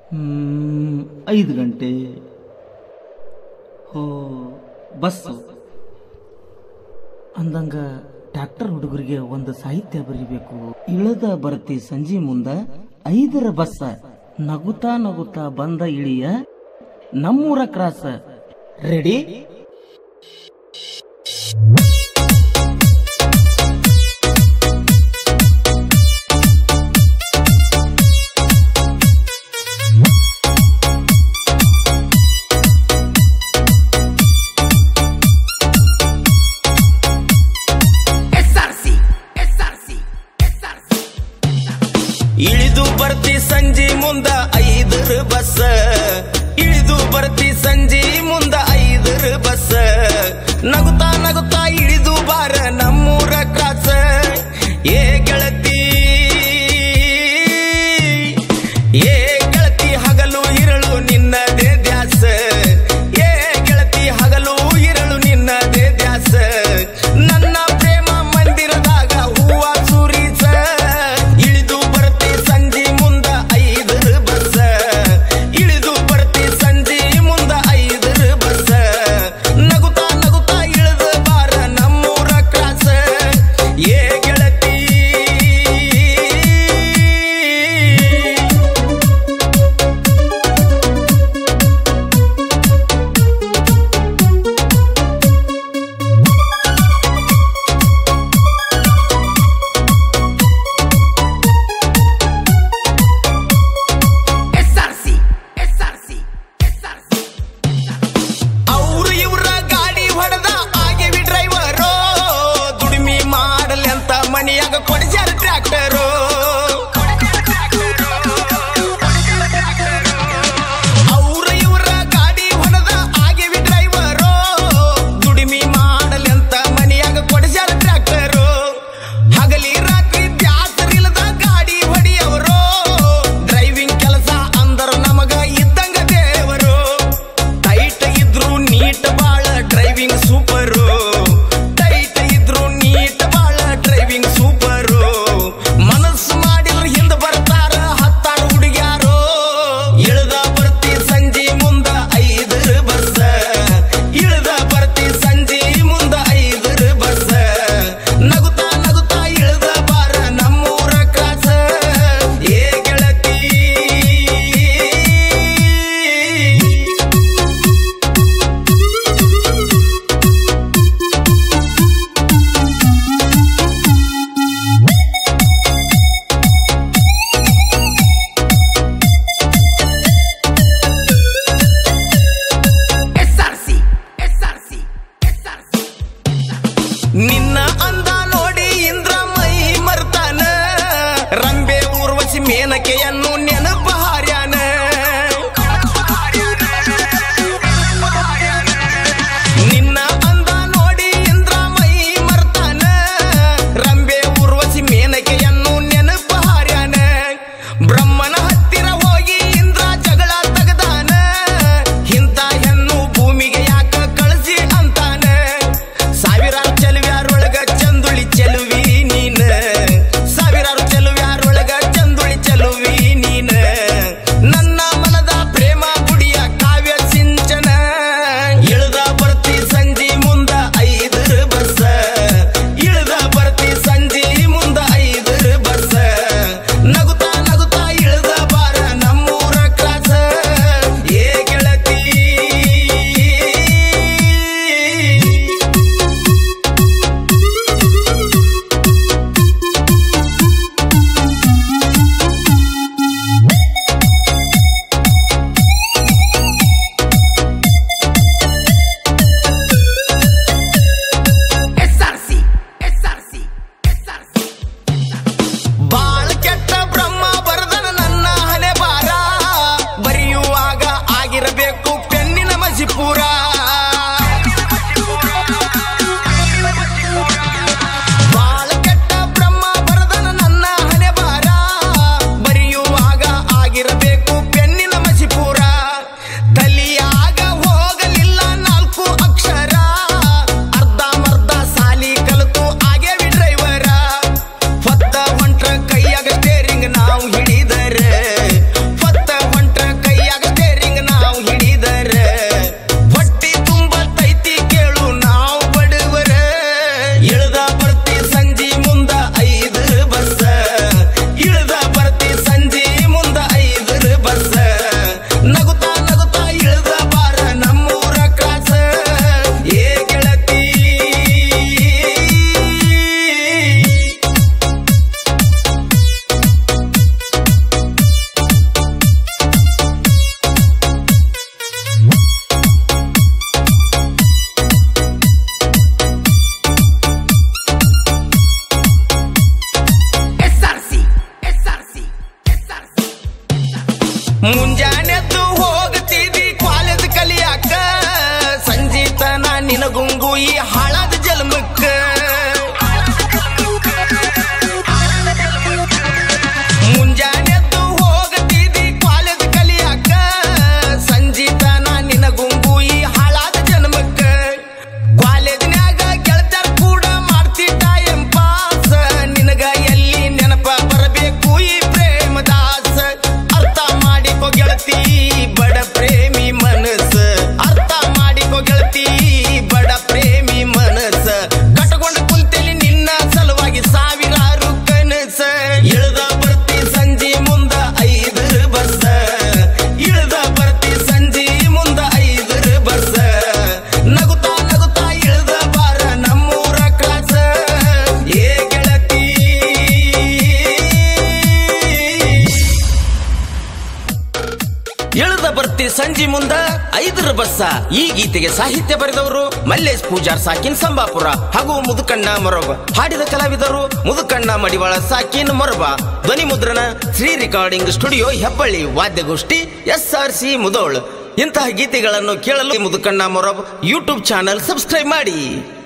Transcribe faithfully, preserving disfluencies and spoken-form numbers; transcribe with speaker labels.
Speaker 1: ಹ್ಮ್ ಐದು ಗಂಟೆ. ಹೋ ಬಸ್ಸು ಅಂದಂಗ ಡಾಕ್ಟರ್ ಹುಡುಗರಿಗೆ ಒಂದು ಸಾಹಿತ್ಯ ಬರೀಬೇಕು. ಇಳದ ಬರ್ತಿ ಸಂಜೆ ಮುಂದ ಐದರ ಬಸ್ಸ, ನಗುತ್ತಾ ನಗುತ್ತಾ ಬಂದ ಇಳಿಯ ನಮ್ಮೂರ ಕ್ರಾಸ. ರೆಡಿ?
Speaker 2: ಇಳಿದು ಬರ್ತಿ ಸಂಜೆ ಮುಂದ ಐದರ ಬಸ್, ಇಳಿದು ಬರ್ತಿ ಸಂಜೆ ಮುಂದ ಐದರ ಬಸ್, ನಗುತ್ತಾ ನಗುತ್ತಾ ಇಳಿದು ಬಾರ ನಮ್ಮೂರ ಕ್ರಾಸ. ಏ ಗೆಳತಿ ಏ ಗೆಳತಿ ಹಗಲು ಇರಳು ನಿನ್ನದೇ ದ್ಯಾಸ, ಏ ಗೆಳತಿ ಹಗಲು ಇರಳು ನಿನ್ನದೇ ದ್ಯಾಸ. ನನ್ನ ಪ್ರೇಮ ಮಂದಿರದಾಗ ಹೂವ ಸುರಿಸ, ಇಳಿದು ಬರ್ತಿ ಸಂಜೆ ಮುಂದ ಐದರ ಬಸ್, ಇಳಿದು ಬರ್ತಿ ಸಂಜೆ ಮುಂದ ಐದರ ಬಸ್, ನಗುತ್ತಾ ನಗುತ್ತಾ ಇಳಿದ ಬಾರ ನಮ್ಮೂರ ಕ್ರಾಸ. ಏ ಗೆಳತಿ ಅವ್ರು ಇವ್ರ ಗಾಡಿ ಹೊಡೆದ ಆಗೇವಿ ಡ್ರೈವರು, ದುಡಿಮೆ ಮಾಡಲಿ ಅಂತ ಮನೆಯಾಗ ಕೊಡಿಸ್ಯಾರ ಟ್ರ್ಯಾಕ್ಟರು. ಅವ್ರು ಇವ್ರ ಗಾಡಿ ಹೊಡೆದ ಆಗೇವಿ ಡ್ರೈವರು, ದುಡಿಮೆ ಮಾಡಲಿ ಅಂತ ಮನೆಯಾಗ ಕೊಡಿಸ್ಯಾರ ಟ್ರ್ಯಾಕ್ಟರು. ಹಗಲಿ ರಾತ್ರಿ ಬ್ಯಾಸರಿಲ್ಲದ ಗಾಡಿ ಹೊಡಿಯವರು, ಡ್ರೈವಿಂಗ್ ಕೆಲಸ ಅಂದರು ನಮಗ ಇದ್ದಂಗ ದೇವರು. ಟೈಟ್ ಇದ್ರು ನೀಟ್ ಬಾಳ ಡ್ರೈವಿಂಗ್ ಸೂಪರು, ಟೈಟ್ ಇದ್ರು ನೀಟ್ ಬಾಳ ಡ್ರೈವಿಂಗ್ ಸೂಪರು. ಮನಸ್ಸು ಮಾಡಿದ್ರು ಹಿಂದ ಬರ್ತಾರ ಹತ್ತಾರು ಹುಡುಗ್ಯಾರು. ಇಳ್ದ ಬರ್ತಿ ಸಂಜೆ ಮುಂದ ಐದರ ಬಸ್, ಇಳ್ದ ಬರ್ತಿ ಸಂಜೆ ಮುಂದ ಐದರ ಬಸ್, ನಗುತ್ತಾ ನಗುತ್ತಾ ಇಳ್ದ ಬಾರ ನಮ್ಮೂರ ಕ್ರಾಸ. ಏ ಗೆಳತಿ ನಿನ್ನ ಅಂದ ನೋಡಿ ಇಂದ್ರ ಮೈ ಮರ್ತಾನ, ರಂಬೆ ಊರ್ವಶಿ ಮೇನಕೆಯನ್ನು ನೆನಪು ಹಾರ್ಯಾನ. ನಿನ್ನ ಅಂದ ನೋಡಿ ಇಂದ್ರ ಮೈ ಮರ್ತಾನ, ರಂಬೆ ಊರ್ವಶಿ ಮೇನಕೆಯನ್ನು ನೆನಪು ಹಾರ್ಯಾನ. ಬ್ರಹ್ಮನ ಹತ್ತಿರ ಹೋಗಿ ಇಂದ್ರ ಜಗಳ ತೆಗದಾನ, ಇಂಥ ಹೆಣ್ಣು ಭೂಮಿಗೆ ಯಾಕ ಕಳಿಸಿ ಅಂತಾನ. ಸಾವಿರಾರು ಚೆಲುವ್ಯಾರೊಳಗ ಚಂದುಳಿ ಚೆಲುವಿ ನೀನ, ಸಾವಿರಾರು ಚೆಲುವ್ಯಾರೊಳಗ ಚಂದುಳಿ ಚೆಲುವಿ ನೀನ. ನನ್ನ ಮುಂಜಾನೆದ್ದು ಹೋಗ್ತಿದಿ ಕಾಲೇಜ್ ಕಲಿಯಾಕ ಸಂಜೀತನ ನಿನಗುಂಗು ಈ ಹಾಳಾದ ಜನ್ಮಕ್ಕ ಮುಂಜಾನೆದ್ದು ಹೋಗ್ತಿದಿ ಕಾಲೇಜ್ ಕಲಿಯಾಕ ಸಂಜೀತನ ನಿನಗುಂಗು ಈ ಹಾಳಾದ ಜನ್ಮಕ್ಕ ಕಾಲೇಜ್ನ್ಯಾಗ ಗೆಳತ್ಯಾರ ಕೂಡ ಮಾಡ್ತಿ ಟೈಮ್ ಪಾಸ್ ನಿನಗ ಎಲ್ಲಿ ನೆನಪ ಬರಬೇಕು ಈ ಪ್ರೇಮದಾಸ ಅರ್ಥ ಮಾಡಿಕೋ ಗೆಳತಿ ಬಡ ಪ್ರೇಮಿ ಮನಸ್ಸ ಅರ್ಥ ಮಾಡಿಕೋ ಗೆಳತಿ ಬಡ ಪ್ರೇಮಿ ಮನಸ್ಸ ಕಟ್ಕೊಂಡು ಕುಂತಲಿ ನಿನ್ನ ಸಲುವಾಗಿ ಸಾವಿರಾರು ಕನಸ ಇಳ್ದ ಬರ್ತಿ ಸಂಜೆ ಮುಂದ ಐದರ ಬಸ್ಸ ಇಳ್ದ ಬರ್ತಿ ಸಂಜೆ ಮುಂದ ಐದರ ಬಸ್ಸ ನಗುತ್ತಾ ನಗುತ್ತಾ ಇಳ್ದ ಬಾರ ನಮ್ಮೂರ ಕ್ಲಾಸ ಏ ಗೆಳತಿ ಇಳ್ದ ಬರ್ತಿ ಸಂಜೆ ಮುಂದ ಐದರ ಬಸ್ಸ ಈ ಗೀತೆಗೆ ಸಾಹಿತ್ಯ ಬರೆದವರು ಮಲ್ಲೇಶ್ ಪೂಜಾರ್ ಸಾಕಿನ್ ಸಂಬಾಪುರ ಹಾಗೂ ಮುದುಕಣ್ಣ ಮೊರಬ ಹಾಡಿದ ಕಲಾವಿದರು ಮುದುಕಣ್ಣ ಮಡಿವಾಳ ಸಾಕಿನ್ ಮೊರಬ ಧ್ವನಿ ಮುದ್ರಣ ಶ್ರೀ ರೆಕಾರ್ಡಿಂಗ್ ಸ್ಟುಡಿಯೋ ಹೆಬ್ಬಳ್ಳಿ ವಾದ್ಯಗೋಷ್ಠಿ ಎಸ್ ಆರ್ ಸಿ ಮುದೋಳ್ ಇಂತಹ ಗೀತೆಗಳನ್ನು ಕೇಳಲು Mudukanna Morab YouTube channel subscribe ಮಾಡಿ.